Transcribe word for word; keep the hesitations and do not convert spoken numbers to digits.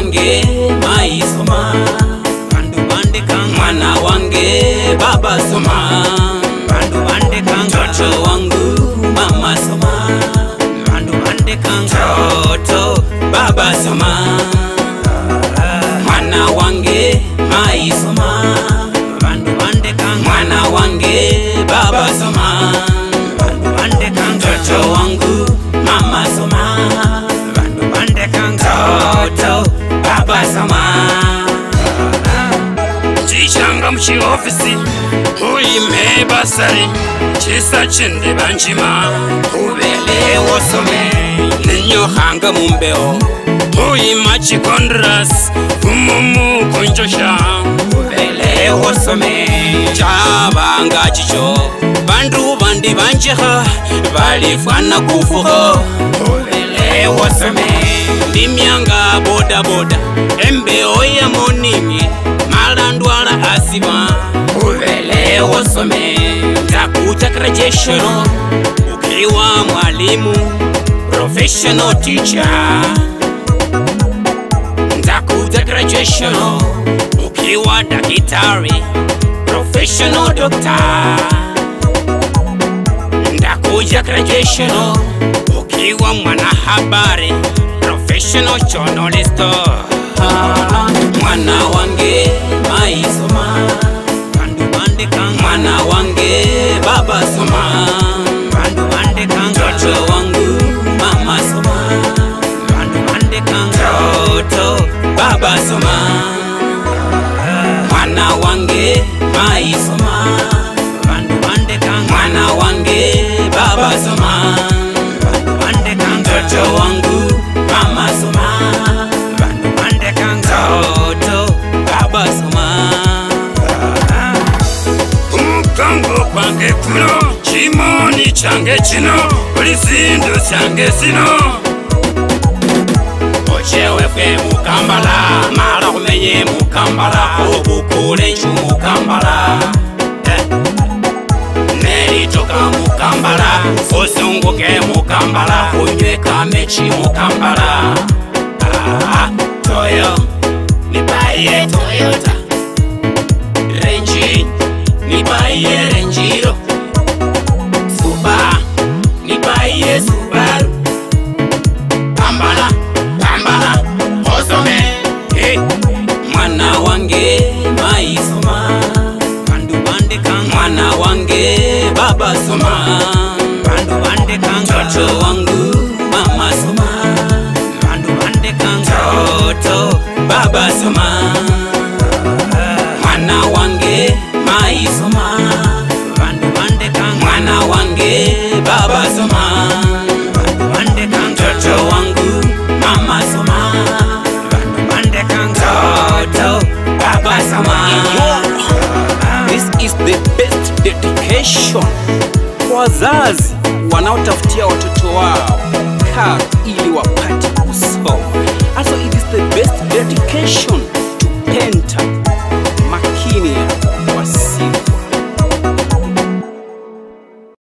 wange mai Soma, bandu bande kang mwana wange baba Soma, bandu bande kang toto wangu mama Soma, bandu bande kang toto baba Soma, mwana wange mai Soma, bandu bande kang mwana wange baba Soma, bandu bande kang toto wangu mama Soma, bandu bande kang toto baba Soma. Changa mchi ofisi uime basari chisa chinde banjima Ubele wosome ninyo hanga mumbeo uima chikondras umumu kunjosha Ubele wosome chabanga chicho bandu bandi banjeha balifana kufuho Ubele wosome Ndimyanga boda boda embe oya monimi malandwala asiba Ubele wosome Takuta graduation ukiwa mwalimu professional teacher Takuta graduation ukiwa daktari professional doctor Takuta graduation ukiwa mwanahabari professional journalist mwana wange mai Soma, bandu bande kang mwana wange baba Soma, bandu bande kang toto wangu mama Soma, bandu bande kang toto baba Soma, mwana wange mai Soma, bandu bande kang mwana wange baba Soma, bandu bande kang toto wangu mama Soma, bandu bande kang toto baba Soma. Umukango kwange kuno chimoni change chino ulisindu change sino Ochewe fwe mukambala mara kumenye mukambala okukule nchu mukambala Neri toka mukambala osunguke mukambala unywe kamechi mukambala Toyo nipaye Toyota Range nipaye Range Suba nipaye Subaru Kambala Kambala Osome hey. Mwana wange mai Soma, bandu bande kang mwana wange baba Soma, bandu bande kang toto wangu mama Soma, bandu bande kang toto baba Soma, mwana wange mai Soma, bandu bande kang mwana wange baba Soma, bandu bande kang toto wangu mama Soma, bandu bande kang toto baba Soma. This is the best dedication kwa wazazi wanaotafutia watoto wao karo ili wapate kusoma. Also, it is the best dedication